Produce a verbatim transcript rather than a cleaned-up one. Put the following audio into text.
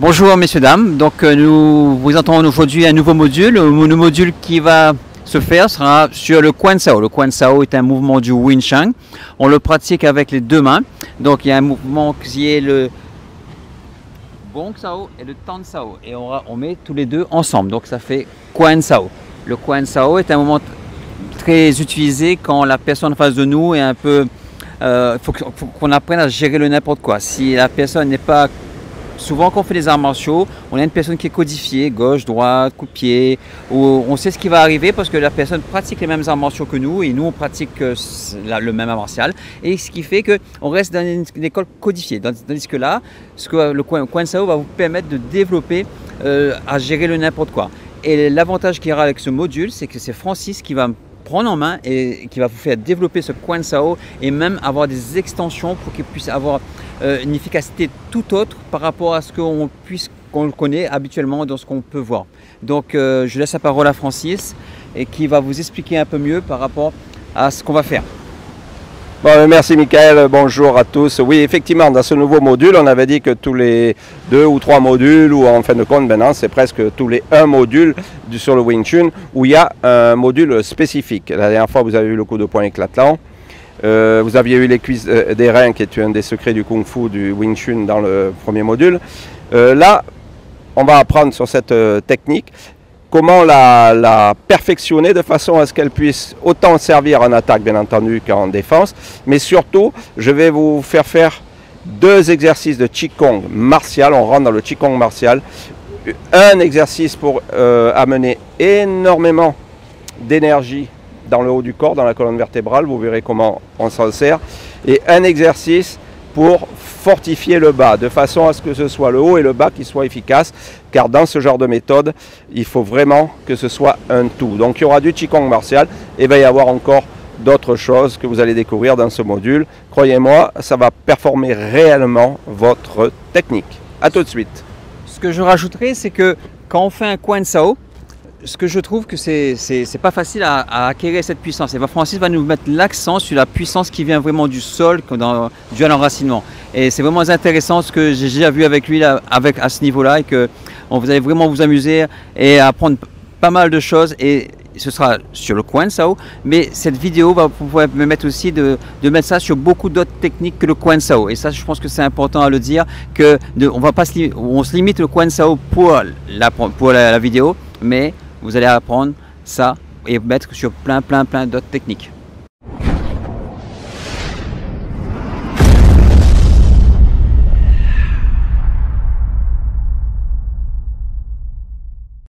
Bonjour messieurs dames, donc euh, nous vous entendons aujourd'hui un nouveau module. Le module qui va se faire sera sur le Quan Sao. Le Quan Sao est un mouvement du Wing Chun. On le pratique avec les deux mains. Donc il y a un mouvement qui est le Gong Sao et le Tan Sao. Et on, on met tous les deux ensemble. Donc ça fait Quan Sao. Le Quan Sao est un mouvement très utilisé quand la personne en face de nous est un peu... Il euh, faut qu'on apprenne à gérer le n'importe quoi. Si la personne n'est pas... Souvent quand on fait des arts martiaux, on a une personne qui est codifiée, gauche, droite, coup de pied, où on sait ce qui va arriver parce que la personne pratique les mêmes arts martiaux que nous et nous on pratique euh, le même art martial. Et ce qui fait qu'on reste dans une, une école codifiée. Tandis que là, ce que le Quan Sao va vous permettre de développer euh, à gérer le n'importe quoi. Et l'avantage qu'il y aura avec ce module, c'est que c'est Francis qui va prendre en main et qui va vous faire développer ce Quan Sao et même avoir des extensions pour qu'il puisse avoir euh, une efficacité tout autre par rapport à ce qu'on puisse qu'on connaît habituellement dans ce qu'on peut voir. Donc euh, je laisse la parole à Francis et qui va vous expliquer un peu mieux par rapport à ce qu'on va faire. Bon, merci Michael, bonjour à tous. Oui, effectivement, dans ce nouveau module, on avait dit que tous les deux ou trois modules, ou en fin de compte, maintenant, c'est presque tous les un module du, sur le Wing Chun, où il y a un module spécifique. La dernière fois, vous avez eu le coup de poing éclatant. Euh, vous aviez eu les cuisses euh, des reins, qui est un des secrets du Kung Fu, du Wing Chun, dans le premier module. Euh, là, on va apprendre sur cette euh, technique comment la, la perfectionner de façon à ce qu'elle puisse autant servir en attaque bien entendu qu'en défense, mais surtout je vais vous faire faire deux exercices de Qigong martial. On rentre dans le Qigong martial, un exercice pour euh, amener énormément d'énergie dans le haut du corps, dans la colonne vertébrale, vous verrez comment on s'en sert, et un exercice pour fortifier le bas, de façon à ce que ce soit le haut et le bas qui soient efficaces, car dans ce genre de méthode, il faut vraiment que ce soit un tout. Donc il y aura du Qigong martial, et il va y avoir encore d'autres choses que vous allez découvrir dans ce module. Croyez-moi, ça va performer réellement votre technique. A tout de suite. Ce que je rajouterai, c'est que quand on fait un Quan Sao, ce que je trouve que c'est c'est pas facile à, à acquérir cette puissance. Et Francis va nous mettre l'accent sur la puissance qui vient vraiment du sol, dans, dû à l'enracinement. Et c'est vraiment intéressant ce que j'ai déjà vu avec lui là, avec, à ce niveau-là, et que on, vous allez vraiment vous amuser et apprendre pas mal de choses. Et ce sera sur le Quan Sao, mais cette vidéo va pouvoir me mettre aussi de, de mettre ça sur beaucoup d'autres techniques que le Quan Sao. Et ça, je pense que c'est important à le dire, que de, on va pas se, on se limite le Quan Sao pour la, pour la, la vidéo, mais vous allez apprendre ça et mettre sur plein plein plein d'autres techniques.